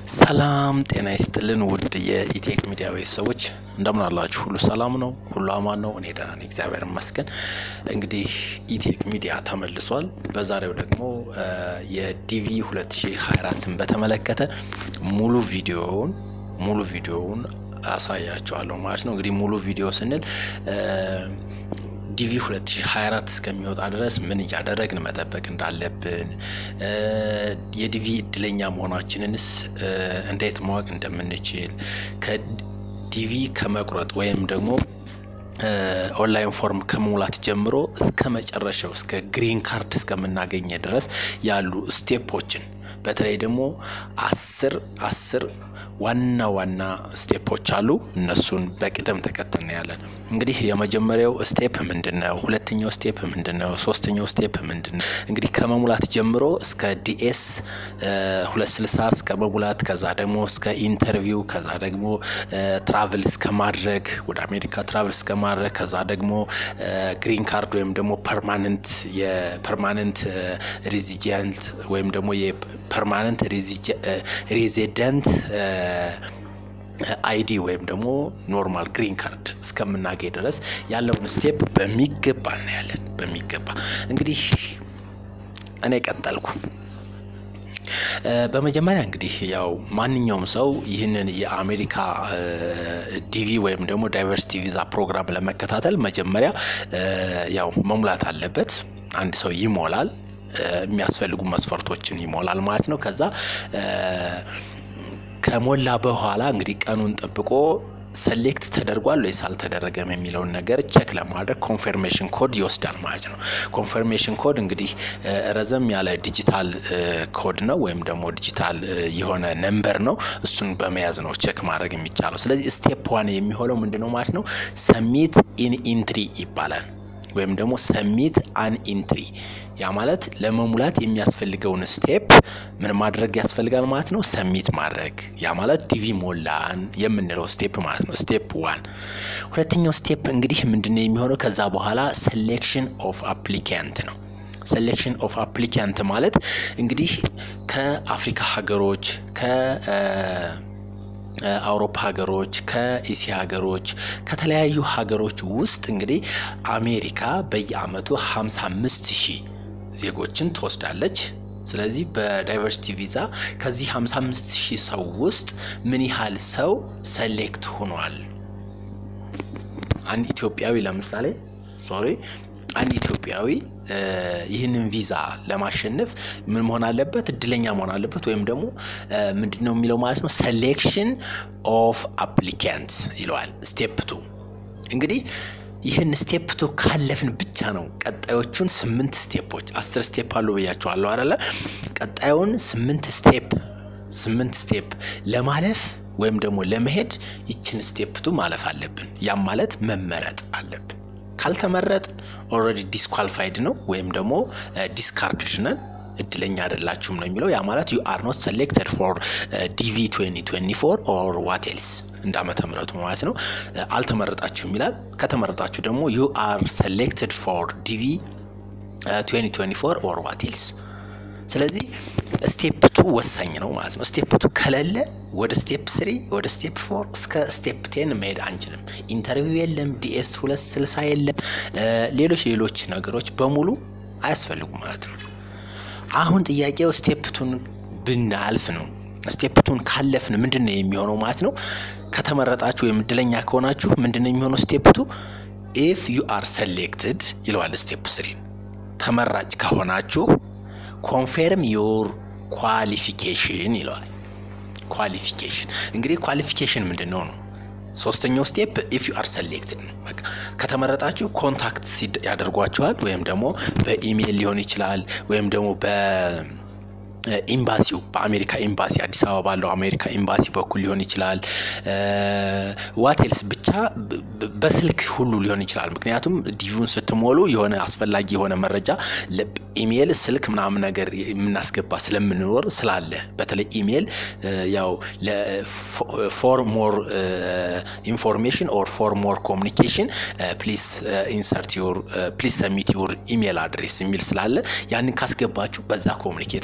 ሰላም ጤና ይስጥልን ውድ የኢቴክ ሚዲያ ቤተሰቦች እንደምን አላችሁ ሁሉ ሰላም ነው ሁሉ አማን ነው እኔ ደህና ነኝ እግዚአብሔር ይመስገን እንግዲህ ኢቴክ ሚዲያ ተመልሷል በዛሬው ደግሞ የዲቪ 2024ን በተመለከተ ሙሉ ቪዲዮውን አሳያችኋለሁ ማለት ነው እንግዲህ ሙሉ ቪዲዮ ስንል ዲቪ 2024 እስከሚወጣ ድረስ ምን ያደረግን መጠበቅ እንዳለብን የዲቪ እድለኛ መሆናችንንስ እንዴት ማወቅ እንደምንችል ከዲቪ ከመቁረጥ ወይም ደግሞ ኦንላይን ፎርም ከመሙላት ጀምሮ እስከ መጨረሻው እስከ ግሪን ካርድ እስከምናገኝ ድረስ ያሉ ስቴፖችን በተለይ ደግሞ 10 ዋና ስቴፖች አሉ እነሱን በቅደም ተከተል ነው ያለን እንግዲህ የመጀመሪያው ስቴፕ ምንድነው ሁለተኛው ስቴፕ ምንድነው ሶስተኛው ስቴፕ ምንድነው እንግዲህ ከመሙላት ጀምሮ እስከ ዲኤስ 260 እስከ መሙላት ከዛ ደግሞ እስከ ኢንተርቪው ከዛ ደግሞ ትራቭል እስከ ማድረግ ወደ አሜሪካ ትራቭል እስከ ማድረግ ከዛ ደግሞ ግሪን ካርድ ወይም ደግሞ ፐርማነንት ሬዚደንት ወይም ደግሞ የፐርማነንት ሬዚደንት አይዲ ወይም ደግሞ ኖርማል ግሪን ካርድ እስከምናገኝ ድረስ ያለውን ስቴፕ በሚገባ እናያለን በሚገባ እንግዲህ እኔ ቀጠልኩ በመጀመሪያ እንግዲህ ያው ማንኛውም ሰው ይህንን የአሜሪካ ዲቪ ወይም ደግሞ ዳይቨርሲቲ ቪዛ ፕሮግራም ለመከታተል መጀመሪያ ያው መሙላት አለበት አንድ ሰው ይሞላል የሚያስፈልጉ መስፈርቶችን ይሞላል ማለት ነው ከዛ ከሞላ በኋላ እንግዲህ ቀኑን ጠብቆ ሰሌክት ተደርጓል ወይስ አልተደረገም የሚለው ነገር ቼክ ለማድረግ ኮንፈርሜሽን ኮድ ይወስዳል ማለት ነው ኮንፈርሜሽን ኮድ እንግዲህ ረዘም ያለ ዲጂታል ኮድ ነው ወይም ደግሞ ዲጂታል የሆነ ነምበር ነው እሱን በመያዝ ነው ቼክ ማድረግ የሚቻለው ስለዚህ ስቴፕ 1 የሚሆነው ምንድነው ማለት ነው ሰብሚት ኢን ኢንትሪ ይባላል ወይም ደግሞ ሰብሚት አን ኢንትሪ ያ ማለት ለመሙላት የሚያስፈልገውን ስቴፕ ምን ማድረግ ያስፈልጋል ማለት ነው ሰብሚት ማድረግ ያ ማለት ዲቪ ሞላን የምንለው ስቴፕ ማለት ነው ስቴፕ 1 ሁለተኛው ስቴፕ እንግዲህ ምንድነው የሚሆነው ከዛ በኋላ ሴሌክሽን ኦፍ አፕሊካንት ነው ሴሌክሽን ኦፍ አፕሊካንት ማለት እንግዲህ ከአፍሪካ ሀገሮች አውሮፓ ሀገሮች ከኤሲያ ሀገሮች ከተለያዩ ሀገሮች ውስጥ እንግዲህ አሜሪካ በየአመቱ 55000 ዜጎችን ትወስዳለች ስለዚህ በዳይቨርሲቲ ቪዛ ከዚህ 55000 ሰው ውስጥ ምን ያህል ሰው ሴሌክት ሆኗል አንድ ኢትዮጵያዊ ለምሳሌ አንድ ኢትዮጵያዊ ይህንን ቪዛ ለማሸነፍ ምን መሆን አለበት እድለኛ መሆን አለበት ወይም ደግሞ ምንድነው የሚለው ማለት ነው ሴሌክሽን ኦፍ አፕሊካንትስ ይለዋል ስቴፕ 2 እንግዲህ ይሄን ስቴፕ 2 ካለፍን ብቻ ነው ቀጣዮቹን 8 ስቴፖች 10 ስቴፕ አሉ በያቸዋለሁ አይደለ ቀጣዩን 8 ስቴፕ ለማለፍ ወይም ደግሞ ለመሄድ ይችን ስቴፕ 2 ማለፍ አለብን ያም ማለት መመረጥ አለብን ካልተመረጥ ኦሬዲ ዲስኳሊፋይድ ነው ወይም ደግሞ ዲስካርድድ ነን እድለኛ አይደላችሁም ነው የሚለው ያ ማለት you are not selected for DV 2024 or what else እንዳመተ ምረጡ ማለት ነው አልተመረጣችሁም ይላል ከተመረጣችሁ ደግሞ you are selected for DV 2024 or what else ስለዚህ ስቴፕ 2 ወሳኝ ነው ማለት ነው ስቴፕ 2 ከሌለ ወደ ስቴፕ 3 ወደ ስቴፕ 4 እስከ ስቴፕ 10 መሄድ አንችልም ኢንተርቪው የለም ዲኤስ 260 የለም ሌሎች ነገሮች በሙሉ አያስፈልጉም ማለት ነው አሁን ጥያቄው ስቴፕ 2 ብናልፍ ነው ስቴፕ 2 ካለፍን ምንድነው የሚሆነው ማለት ነው ከተመረጣችሁ ወይም እድለኛ ከሆናችሁ ምንድነው የሚሆነው ስቴፕ 2 if you are selected ይለዋል ስቴፕ 3 ተመራጭ ከሆናችሁ confirm your qualification ይለዋል qualification እንግዲህ qualification ምንድነው ነው ሶስተኛው ስቴፕ if you are selected በቃ ከተመረጣችሁ ኮንታክት ያደርጓችኋል ወይም ደግሞ በኢሜል ሊሆን ይችላል ወይም ደግሞ ኤምባሲው በአሜሪካ ኤምባሲ አዲስ አበባ ባለው አሜሪካ ኤምባሲ በኩል ሊሆን ይችላል ዋትልስ ብቻ በስልክ ሁሉ ሊሆን ይችላል ምክንያቱም ዲቪውን ስትሞሉ የሆነ አስፈላጊ የሆነ መረጃ ኢሜል ስልክ ምናምን ነገር የምናስገባ ስለምንኖር ስላለ በተለይ ኢሜል ያው for more information or for more communication please submit your email address የሚል ስላለ ያንን ካስገባችሁ በዛ ኮሙኒኬት ያደርጉ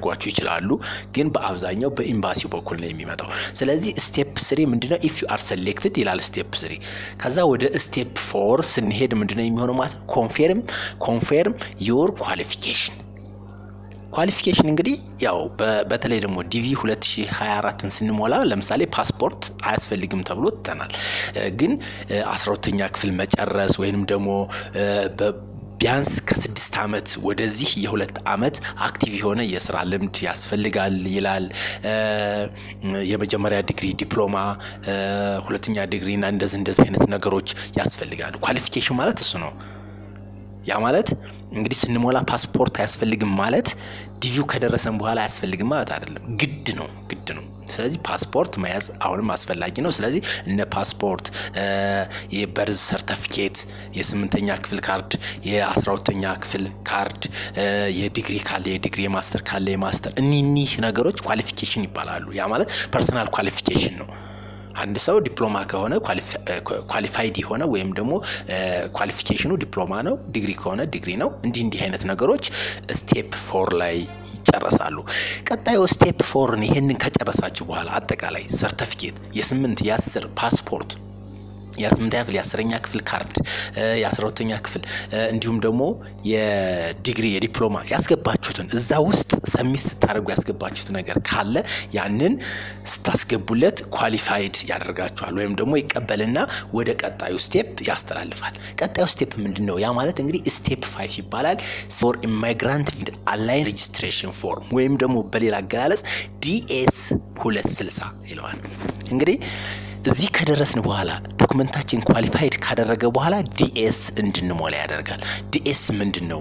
ሊያደርጓችሁ ይችላሉ ግን በአብዛኛው በኤምባሲው በኩል ነው የሚመጣው ስለዚህ ስቴፕ 3 ምንድነው if you are selected ይላል ስቴፕ 3 ከዛ ወደ ስቴፕ 4 ስንሄድ ምንድነው የሚሆነው ማለት confirm your qualification እንግዲህ ያው በተለይ ደግሞ ዲቪ 2024ን ስንሞላ ለምሳሌ ፓስፖርት አያስፈልግም ተብሎ ተናል ግን 12ኛ ክፍል መጨረስ ወይንም ደግሞ ቢያንስ ከ6 አመት ወደዚህ የ2 አመት አክቲቭ የሆነ የሥራ ልምድ ያስፈልጋል ይላል የመጀመሪያ ዲግሪ ዲፕሎማ ሁለተኛ ዲግሪና እንደዚህ አይነት ነገሮች ያስፈልጋሉ ኳሊፊኬሽን ማለት እሱ ነው ያ ማለት እንግዲህ ስንሞላ ፓስፖርት አያስፈልግም ማለት ዲቪው ከደረሰን በኋላ አያስፈልግም ማለት አይደለም ግድ ነው ስለዚህ ፓስፖርት መያዝ አሁንም አስፈላጊ ነው ስለዚህ እነ ፓስፖርት የበርዝ ሰርቲፊኬት የ8ኛ ክፍል ካርድ የ12ኛ ክፍል ካርድ የዲግሪ ካለ የዲግሪ ማስተር ካለ የማስተር እኒህ ነገሮች ኳሊፊኬሽን ይባላሉ ያ ማለት ፐርሰናል ኳሊፊኬሽን ነው አንድ ሰው ዲፕሎማ ከሆነ ኳሊፋይድ የሆነ ወይም ደግሞ ኳሊፊኬሽኑ ዲፕሎማ ነው ዲግሪ ከሆነ ዲግሪ ነው እንዲህ አይነት ነገሮች ስቴፕ 4 ላይ ይጨረሳሉ ቀጣዩ ስቴፕ 4 ነው ይሄንን ከጨረሳችሁ በኋላ አጠቃላይ ሰርቲፊኬት የ8 የ10 ፓስፖርት የ8ኛ ክፍል የ10ኛ ክፍል ካርድ የ12ኛ ክፍል እንዲሁም ደግሞ የዲግሪ የዲፕሎማ ያስገባችሁትን እዛ ውስጥ ሰሚት ስታደርጉ ያስገባችሁት ነገር ካለ ያንን ስታስገቡለት ኳሊፋይድ ያደርጋችኋል ወይም ደግሞ ይቀበልና ወደ ቀጣዩ ስቴፕ ያስተላልፋል ቀጣዩ ስቴፕ ምንድነው ያ ማለት እንግዲህ ስቴፕ 5 ይባላል for immigrant align registration form ወይም ደግሞ በሌላ አገላለጽ DS 260 ይለዋል እንግዲህ እዚህ ከደረስን በኋላ ዶክመንታችን ኳሊፋይድ ካደረገ በኋላ ዲኤስ እንድንሞላ ያደርጋል ዲኤስ ምንድነው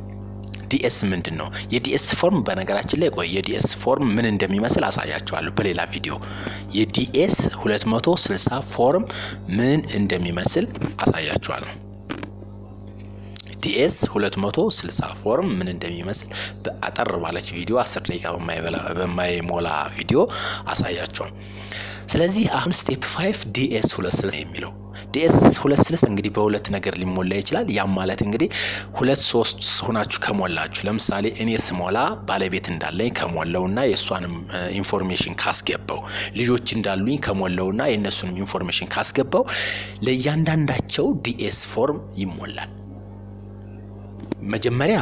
የዲኤስ ፎርም በነገራችን ላይ ቆይ የዲኤስ ፎርም ምን እንደሚመስል አሳያችኋለሁ በሌላ ቪዲዮ የዲኤስ 260 ፎርም ምን እንደሚመስል አሳያችኋለሁ ዲኤስ 260 ፎርም ምን እንደሚመስል በአጠር ባለች ቪዲዮ 10 ደቂቃ በማይሞላ ቪዲዮ አሳያችኋለሁ ስለዚህ አሁን ስቴፕ 5 ዲኤስ 260 የሚለው ዲኤስ 260 እንግዲህ በሁለት ነገር ሊሞላ ይችላል ያ ማለት እንግዲህ 2-3 ሆናችሁ ከሞላችሁ ለምሳሌ እኔ ስሞላ ባለቤት እንዳለኝ ከሞላውና የሷንም ኢንፎርሜሽን ካስገባው ልጆች እንዳሉኝ ከሞላውና የነሱንም ኢንፎርሜሽን ካስገባው ለእያንዳንዳቸው ዲኤስ ፎርም ይሞላል መጀመሪያ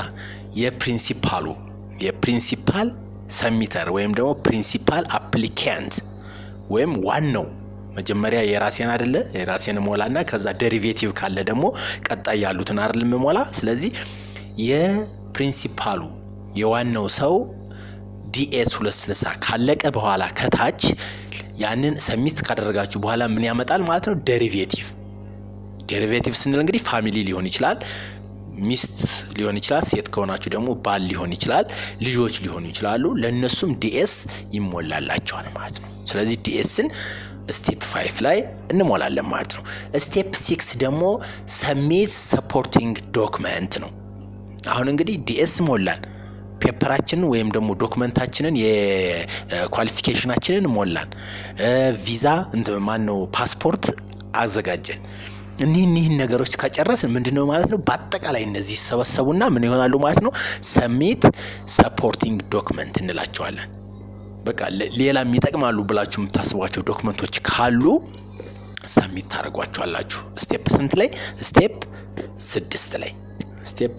የፕሪንሲፓል ሰሚተር ወይም ደግሞ ፕሪንሲፓል አፕሊካንት ወይም ዋናው መጀመሪያ የራሴን አይደለ የራሴን ሞላና ከዛ ዴሪቬቲቭ ካለ ደግሞ ቀጣይ ያሉትን አይደለም ሞላ ስለዚህ የፕሪንሲፓሉ የዋናው ሰው ዲኤስ 260 ካለቀ በኋላ ከታች ያንን ሰሚት ካደረጋችሁ በኋላ ምን ያመጣል ማለት ነው ዴሪቬቲቭ ስንል እንግዲህ ፋሚሊ ሊሆን ይችላል ሚስት ሊሆን ይችላል ሴት ከሆናችሁ ደግሞ ባል ሊሆን ይችላል ልጆች ሊሆኑ ይችላሉ ለነሱም ዲኤስ ይሞላላቸዋል ማለት ነው ስለዚህ ዲኤስን ስቴፕ 5 ላይ እንሞላለን ማለት ነው ስቴፕ 6 ደግሞ ሰሚት ሰፖርቲንግ ዶክመንት ነው አሁን እንግዲህ ዲኤስ ሞላን ፔፐራችንን ወይም ደግሞ ዶክመንታችንን የኳሊፊኬሽናችንን ሞላን ቪዛ ማነው ፓስፖርት አዘጋጀን እኒህ ነገሮች ከጨረስን ምንድነው ማለት ነው በአጠቃላይ እነዚህ ሰበሰቡና ምን ይሆናሉ ማለት ነው ሰሚት ሰፖርቲንግ ዶክመንት እንላቸዋለን በቃ ሌላ የሚጠቅማሉ ብላችሁ የምታስቧቸው ዶክመንቶች ካሉ ሰሚት ታደርጓቸዋላችሁ ስቴፕ ስንት ላይ ስቴፕ 6 ላይ ስቴፕ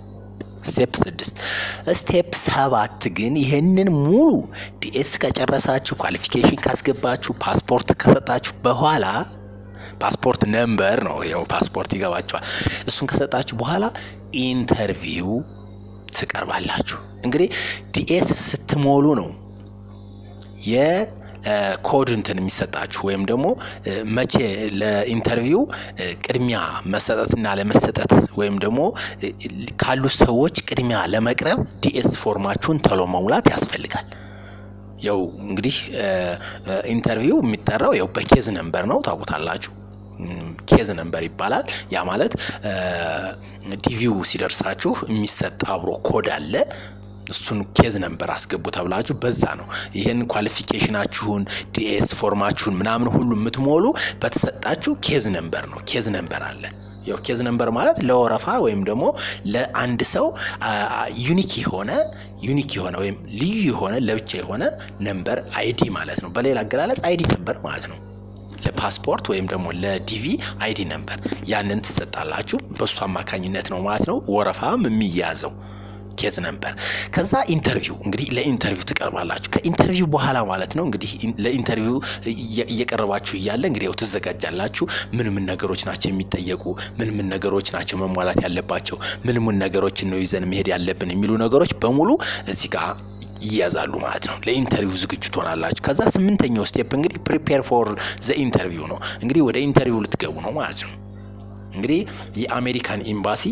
6 ስቴፕ 7 ግን ይሄንን ሙሉ ዲኤስ ከጨረሳችሁ ኳሊፊኬሽን ካስገባችሁ ፓስፖርት ከሰጣችሁ በኋላ ፓስፖርት ነምበር ነው ያው ፓስፖርት ይገባችኋል እሱን ከሰጣችሁ በኋላ ኢንተርቪው ትቀርባላችሁ እንግዲህ ዲኤስ ስትሞሉ ነው የኮድ እንትን የሚሰጣችሁ ወይም ደግሞ መቼ ለኢንተርቪው ቅድሚያ መሰጠትና ለመሰጠት ወይም ደግሞ ካሉ ሰዎች ቅድሚያ ለመቅረብ ዲኤስ ፎርማችሁን ተሎ መሙላት ያስፈልጋል ያው እንግዲህ ኢንተርቪው የሚጠራው ያው በኬዝ ነምበር ነው ታውቁታላችሁ ኬዝ ነምበር ይባላል ያ ማለት ዲቪው ሲደርሳችሁ የሚሰጥ አብሮ ኮድ አለ እሱን ኬዝ ነምበር አስገቡ ተብላችሁ በዛ ነው ይሄን ኳሊፊኬሽናችሁን ዲኤስ ፎርማችሁን ምናምን ሁሉ የምትሞሉ በተሰጣችሁ ኬዝ ነምበር ነው ኬዝ ነምበር አለ ያው ኬዝ ነምበር ማለት ለወረፋ ወይም ደግሞ ለአንድ ሰው ዩኒክ የሆነ ወይም ልዩ የሆነ ለብቻ የሆነ ነምበር አይዲ ማለት ነው በሌላ አገላለጽ አይዲ ነምበር ማለት ነው ለፓስፖርት ወይም ደግሞ ለዲቪ አይዲ ነምበር ያንን ተሰጣላችሁ በሱ አማካኝነት ነው ማለት ነው ወረፋም የሚያዘው ኬዝ ነምበር ከዛ ኢንተርቪው እንግዲህ ለኢንተርቪው ተቀርባላችሁ ከኢንተርቪው በኋላ ማለት ነው እንግዲህ ለኢንተርቪው እየቀረባችሁ ይያለ እንግዲህ ያው ተዘጋጃላችሁ ምን ነገሮች ናቸው የሚጠየቁ ምን ነገሮች ናቸው መሟላት ያለባቸው ምን ነገሮች ነው ይዘን መሄድ ያለብን የሚሉ ነገሮች በሙሉ እዚህ ጋር ይያዛሉ ማለት ነው ለኢንተርቪው ዝግጁ ሆናላችሁ ከዛ 8ኛው ስቴፕ እንግዲህ ፕሪፔር ፎር ዘ ኢንተርቪው ነው እንግዲህ ወደ ኢንተርቪው ልትገቡ ነው ማለት ነው እንግዲህ የአሜሪካን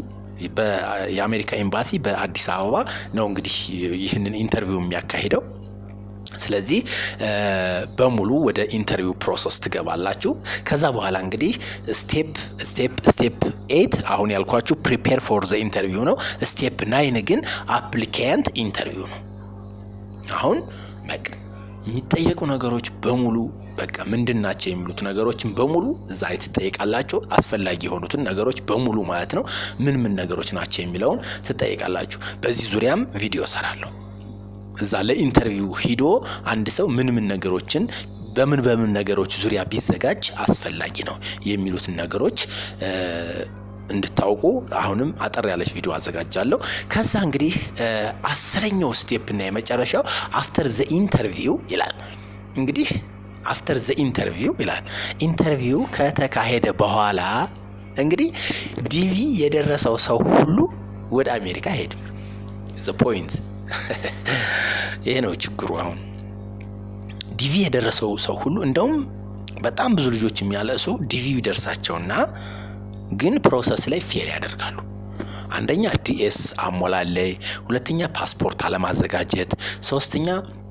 ኤምባሲ በአዲስ አበባ ነው እንግዲህ ይሄንን ኢንተርቪው የሚያካሂደው ስለዚህ በሙሉ ወደ ኢንተርቪው ፕሮሰስ ትገባላችሁ ከዛ በኋላ እንግዲህ ስቴፕ 8 አሁን ያልኳችሁ ፕሪፔር ፎር ዘ ኢንተርቪው ነው ስቴፕ 9 ግን አፕሊካንት ኢንተርቪው ነው አሁን በቃ የሚጠየቁ ነገሮች በሙሉ በቃ ምንድናቸው የሚሉት ነገሮችን በሙሉ እዛ አይተጠይቃላችሁ አስፈላጊ የሆኑትን ነገሮች በሙሉ ማለት ነው ምን ነገሮች ናቸው የሚለውን ተጠይቃላችሁ በዚህ ዙሪያም ቪዲዮ ሰራለሁ እዛ ለኢንተርቪው ሂዶ አንድ ሰው ምን ነገሮችን በምን ነገሮች ዙሪያ ቢዘጋጅ አስፈላጊ ነው የሚሉትን ነገሮች እንድታውቁ አሁንም አጠር ያለች ቪዲዮ አዘጋጃለሁ ከዛ እንግዲህ 10ኛው ስቴፕ እና የመጨረሻው አፍተር ዘ ኢንተርቪው ይላል እንግዲህ አፍተር ዘ ኢንተርቪው ይላል ኢንተርቪው ከተካሄደ በኋላ እንግዲህ ዲቪ የደረሰው ሰው ሁሉ ወደ አሜሪካ ሄድ ዘ ፖይንት ይሄ ነው ችግሩ አሁን ዲቪ የደረሰው ሰው ሁሉ እንደውም በጣም ብዙ ልጆች የሚያለሱ ዲቪ ይደርሳቸውና ግን ፕሮሰስ ላይ ፌል ያደርጋሉ አንደኛ ዲኤስ አሞላል ላይ ሁለተኛ ፓስፖርት አለማዘጋጀት ሶስተኛ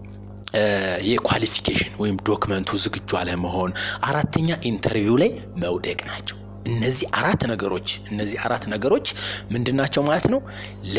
የኳሊፊኬሽን ወይም ዶክመንቱ ዝግጁ አለመሆን አራተኛ ኢንተርቪው ላይ መውደቅ ናቸው እነዚህ አራት ነገሮች ምንድናቸው ማለት ነው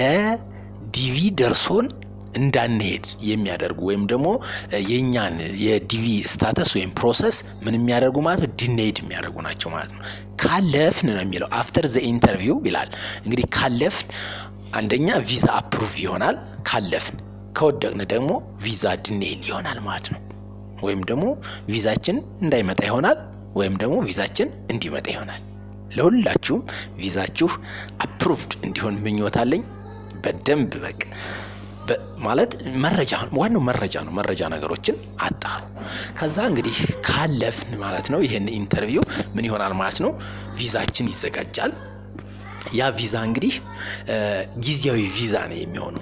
ለዲቪ ደርሶን እንዳንሄድ የሚያደርጉ ወይም ደግሞ የኛን የዲቪ ስታተስ ወይም ፕሮሰስ ምን የሚያደርጉ ማለት ዲኔይድ የሚያደርጉ ናቸው ማለት ነው ካለፍን ነው የሚለው አፍተር ዘ ኢንተርቪው ይላል እንግዲህ ካለፍን አንደኛ ቪዛ አፕሩቭ ይሆናል ካለፍን ከወደቅን ደግሞ ቪዛ ዲኔይድ ይሆናል ማለት ነው ወይም ደግሞ ቪዛችን እንዳይመጣ ይሆናል ወይም ደግሞ ቪዛችን እንዲመጣ ይሆናል ለሁላችሁም ቪዛችሁ አፕሩቭድ እንዲሆን ምኞታለኝ በደንብ በቃ ማለት ዋናው መረጃ ነገሮችን አጣሩ ከዛ እንግዲህ ካለፍን ማለት ነው ይሄን ኢንተርቪው ምን ይሆናል ማለት ነው ቪዛችን ይዘጋጃል ያ ቪዛ እንግዲህ ጊዜያዊ ቪዛ ነው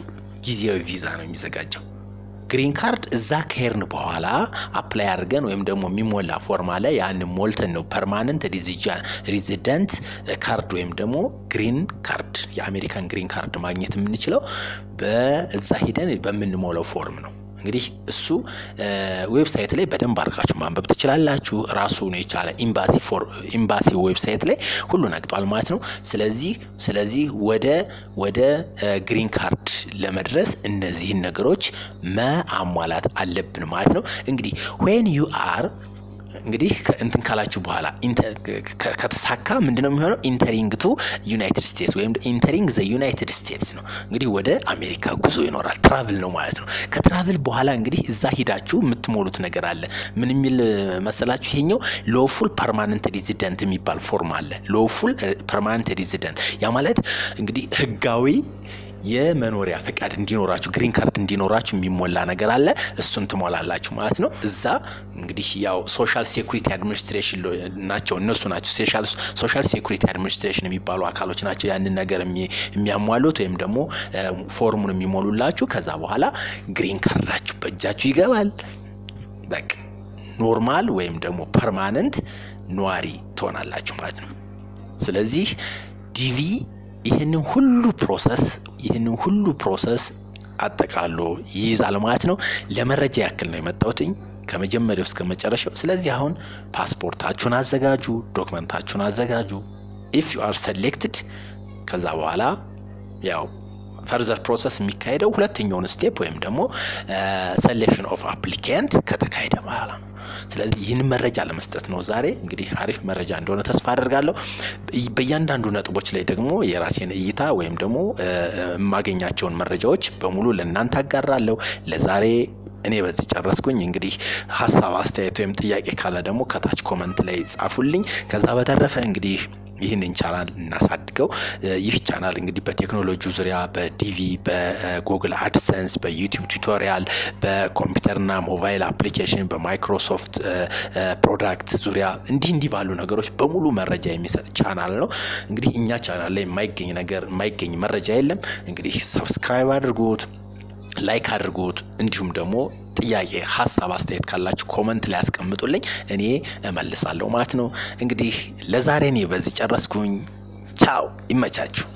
የሚዘጋጀው ግሪን ካርድ እዛ ከሄርን በኋላ አፕላይ አድርገን ወይም ደግሞ የሚሞላ ፎርም አለ ያን ሞልተን ነው ፐርማነንት ሬዚደንት ካርድ ወይም ደግሞ ግሪን ካርድ የአሜሪካን ግሪን ካርድ ማግኘት የምንችለው በዛ ሄደን በመንሞላው ፎርም ነው እንግዲህ እሱ ዌብሳይት ላይ በደንብ አድርጋችሁ ማንበብ ትችላላችሁ ራሱ ነው የቻለ ኤምባሲ ዌብሳይት ላይ ሁሉ ነግጧል ማለት ነው ስለዚህ ወደ ግሪን ካርድ ለመድረስ እነዚህ ነገሮች ማሟላት አለብን ማለት ነው እንግዲህ when you are እንግዲህ እንትን ካላችሁ በኋላ ከተሳካ ምንድነው የሚሆነው ኢንተሪንግ ቱ ዩናይትድ ስቴትስ ወይም ኢንተሪንግ ዘ ዩናይትድ ስቴትስ ነው እንግዲህ ወደ አሜሪካ ጉዞ ይኖራል ትራቭል ነው ማለት ነው ከትራቭል በኋላ እንግዲህ እዛ ሄዳችሁ የምትሞሉት ነገር አለ ምን የሚል መሰላችሁ ይሄኛው ሎፉል ፐርማነንት ሬዚደንት የሚባል ፎርም አለ ሎፉል ፐርማነንት ሬዚደንት ያ ማለት እንግዲህ ህጋዊ የመኖሪያ ፈቃድ እንዲኖራችሁ ግሪን ካርድ እንዲኖራችሁ የሚሞላ ነገር አለ እሱን ትሞላላችሁ ማለት ነው እዛ እንግዲህ ያው ሶሻል ሴኩሪቲ አድሚኒስትሬሽን እነሱ ናቸው ሶሻል ሴኩሪቲ አድሚኒስትሬሽን የሚባሉ አካሎች ናቸው ያንን ነገር የሚያሟሉት ወይም ደግሞ ፎርሙን የሚሞሉላችሁ ከዛ በኋላ ግሪን ካርዳችሁ በእጃችሁ ይገባል በቃ ኖርማል ወይም ደግሞ ፐርማነንት ኗሪ ትሆናላችሁ ማለት ነው ስለዚህ ዲቪ ይሄንን ሁሉ ፕሮሰስ አጠቃሎ ይይዛል ማለት ነው ለመረጃ ያክል ነው የመጣውትኝ ከመጀመሪያው እስከ መጨረሻው ስለዚህ አሁን ፓስፖርታችሁን አዘጋጁ ዶክመንታችሁን አዘጋጁ if you are selected ከዛ በኋላ ያው further process የሚካሄደው ሁለተኛው ስቴፕ ወይም ደግሞ selection of applicant ከተካሄደ በኋላ ነው ስለዚህ ይህን መረጃ ለመስጠት ነው ዛሬ እንግዲህ አሪፍ መረጃ እንደሆነ ተስፋ አደርጋለሁ በእያንዳንዱ ነጥቦች ላይ ደግሞ የራሴን እይታ ወይም ደግሞ ማገኛቸውን መረጃዎች በሙሉ ለእናንተ አጋራለሁ ለዛሬ እኔ በዚህ ጨረስኩኝ እንግዲህ ሐሳብ አስተያየት ወይም ጥያቄ ካለ ደግሞ ከታች ኮሜንት ላይ ጻፉልኝ ከዛ በተረፈ እንግዲህ ይህንን ቻናል እናሳድገው ይህ ቻናል እንግዲህ በቴክኖሎጂ ዙሪያ በዲቪ በጉግል አድሰንስ በዩቲዩብ ቱቶሪያል በኮምፒውተርና ሞባይል አፕሊኬሽን በማይክሮሶፍት ፕሮዳክት ዙሪያ እንዲህ ባሉ ነገሮች በሙሉ መረጃ የሚሰጥ ቻናል ነው እንግዲህ እኛ ቻናል ላይ የማይገኝ መረጃ የለም እንግዲህ ሰብስክራይብ አድርጉት ላይክ አድርጉት እንዲሁም ደግሞ ጥያቄ ሐሳብ አስተያየት ካላችሁ ኮሜንት ላይ አስቀምጡልኝ እኔ እመልሳለሁ ማለት ነው እንግዲህ ለዛሬ እኔ በዚህ ጨረስኩኝ ቻው ይመቻችሁ